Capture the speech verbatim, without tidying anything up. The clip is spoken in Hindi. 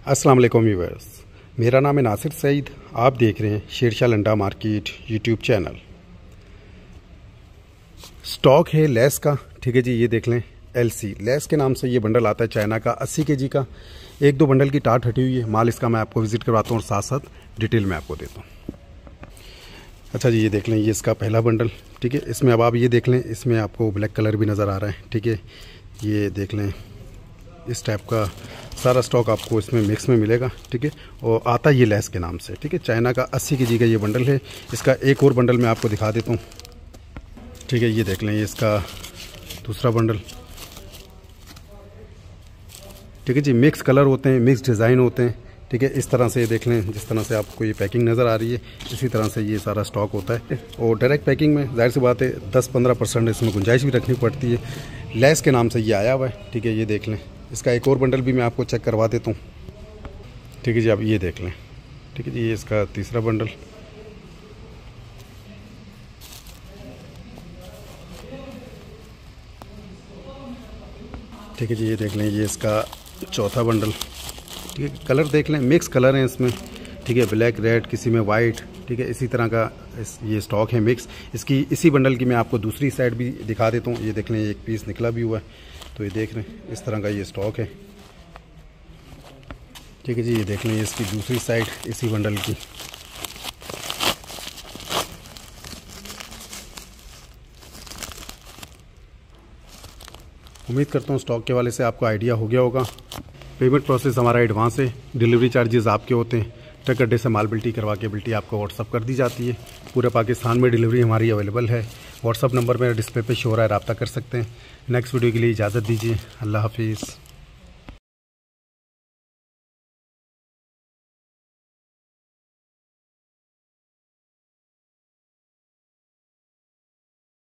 अस्सलाम वालेकुम व्यूअर्स, मेरा नाम है नासिर सईद। आप देख रहे हैं Shershah Landa market YouTube channel. Stock है लेस का, ठीक है जी। ये देख लें, एलसी लेस के नाम से ये बंडल आता है चाइना का, अस्सी के जी का। एक दो बंडल की टाट हटी हुई है। माल इसका मैं आपको विजिट करवाता हूँ और साथ साथ डिटेल में आपको देता हूँ। अच्छा जी, ये देख लें, ये इसका पहला बंडल, ठीक है। इसमें अब आप ये देख लें, इसमें आपको ब्लैक कलर भी नज़र आ रहा है, ठीक है। ये देख लें, इस टाइप का सारा स्टॉक आपको इसमें मिक्स में मिलेगा, ठीक है। और आता ये लेस के नाम से, ठीक है। चाइना का अस्सी के जी का ये बंडल है। इसका एक और बंडल मैं आपको दिखा देता हूँ, ठीक है। ये देख लें, ये इसका दूसरा बंडल, ठीक है जी। मिक्स कलर होते हैं, मिक्स डिज़ाइन होते हैं, ठीक है। इस तरह से देख लें, जिस तरह से आपको ये पैकिंग नज़र आ रही है, इसी तरह से ये सारा स्टॉक होता है। और डायरेक्ट पैकिंग में जाहिर सी बात है दस पंद्रह परसेंट इसमें गुंजाइश भी रखनी पड़ती है। लेस के नाम से ये आया हुआ है, ठीक है। ये देख लें, इसका एक और बंडल भी मैं आपको चेक करवा देता हूँ, ठीक है जी। आप ये देख लें, ठीक है जी। ये इसका तीसरा बंडल, ठीक है जी। ये देख लें, ये इसका चौथा बंडल, ठीक है। कलर देख लें, मिक्स कलर हैं इसमें, ठीक है। ब्लैक, रेड, किसी में वाइट, ठीक है। इसी तरह का इस ये स्टॉक है मिक्स। इसकी इसी बंडल की मैं आपको दूसरी साइड भी दिखा देता हूँ। ये देख लें, एक पीस निकला भी हुआ है, तो ये देख लें, इस तरह का ये स्टॉक है, ठीक है जी। ये देख लें, इसकी दूसरी साइड इसी बंडल की, उम्मीद करता हूँ स्टॉक के वाले से आपको आइडिया हो गया होगा। पेमेंट प्रोसेस हमारा एडवांस है, डिलीवरी चार्जेस आपके होते हैं। ट्रक अड्डे से माल बिल्टी करवा के बिल्टी आपको व्हाट्सअप कर दी जाती है। पूरे पाकिस्तान में डिलीवरी हमारी अवेलेबल है। व्हाट्सअप नंबर मेरा डिस्प्ले पे शो हो रहा है, रब्ता कर सकते हैं। नेक्स्ट वीडियो के लिए इजाज़त दीजिए। अल्लाह हाफिज़।